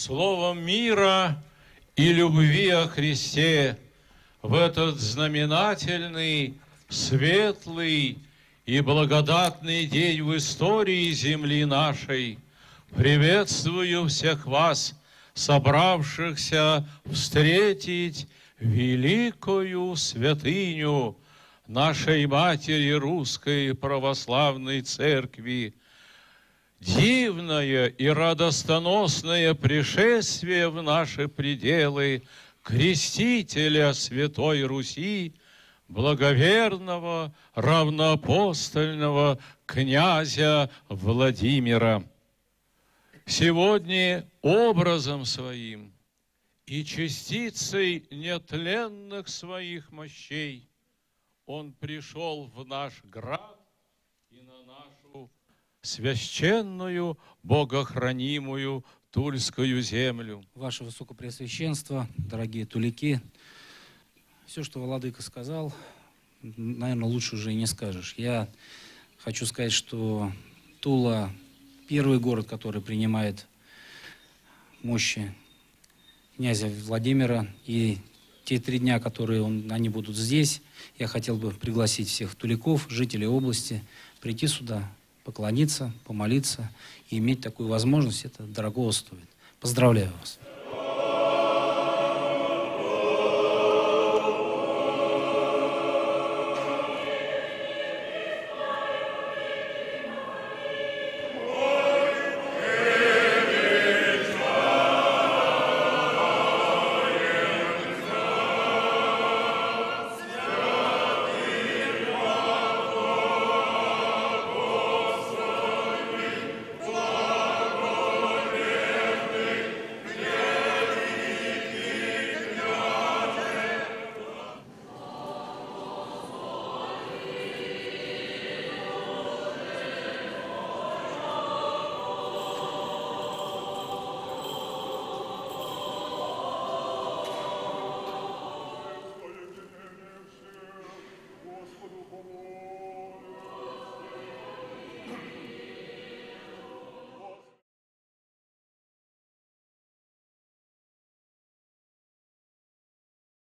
словом мира и любви о Христе в этот знаменательный, светлый и благодатный день в истории земли нашей. Приветствую всех вас, собравшихся встретить великую святыню нашей Матери Русской Православной Церкви. Дивное и радостоносное пришествие в наши пределы Крестителя Святой Руси, благоверного, равноапостольного князя Владимира. Сегодня образом своим и частицей нетленных своих мощей он пришел в наш град и на нашу священную, богохранимую Тульскую землю. Ваше Высокопреосвященство, дорогие тулики, все, что владыка сказал, наверное, лучше уже и не скажешь. Я хочу сказать, что Тула – первый город, который принимает мощи князя Владимира. И те 3 дня, которые они будут здесь, я хотел бы пригласить всех туликов, жителей области, прийти сюда, поклониться, помолиться и иметь такую возможность. Это дорогого стоит. Поздравляю вас.